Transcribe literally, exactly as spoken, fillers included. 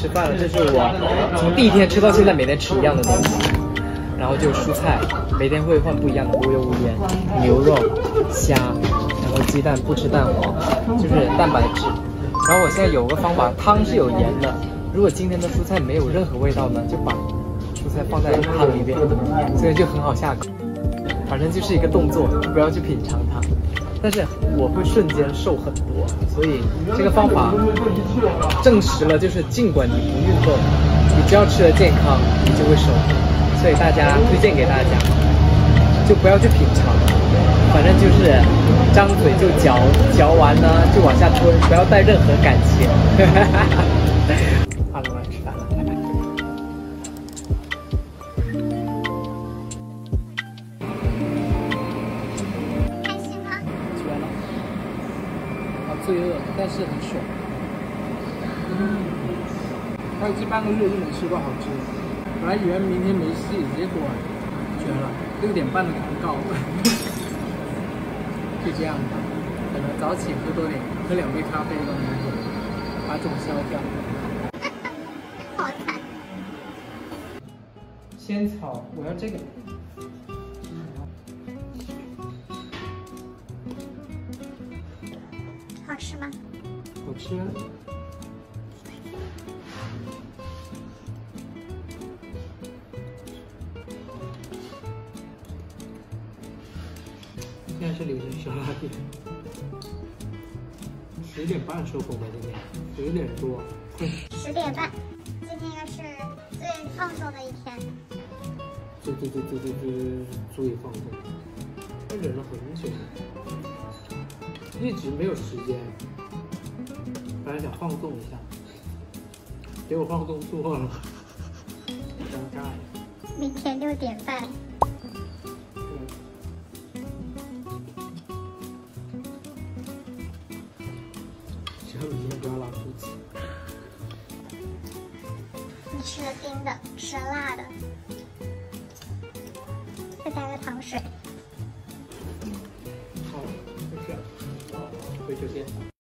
吃饭了，这是我从第一天吃到现在每天吃一样的东西。然后就蔬菜，每天会换不一样的无油无盐，牛肉、虾，然后鸡蛋不吃蛋黄，就是蛋白质。然后我现在有个方法，汤是有盐的，如果今天的蔬菜没有任何味道呢，就把蔬菜放在汤里边，所以就很好下口。反正就是一个动作，不要去品尝它。但是我会瞬间瘦很多，所以这个方法证实了，就是尽管你不运动，你只要吃了健康，你就会瘦。所以大家推荐给大家，就不要去品尝，反正就是张嘴就嚼，嚼完呢就往下吞，不要带任何感情。好了，我要吃饭了，拜拜。 开心吗？ 绝了，好罪恶，但是很爽。嗯，还有这半个月就没吃过好吃的。本来以为明天没戏，结果绝了，六点半的通告，就这样吧。可能早起喝多点，喝两杯咖啡都能把肿消掉。 好惨。 仙草，我要这个。 好吃吗？ 好吃啊。现在是凌晨十二点，十点半收工吧，今天十点多， 十点半，今天应该是最放松的一天。 最最最最最最最放松，我忍了很久，一直没有时间。本来想放纵一下，结果放纵错了，尴尬呀。 明天六点半。 希望明天不要拉肚子。 你吃了冰的，吃了辣的，再加个糖水。 好，回去了，回酒店。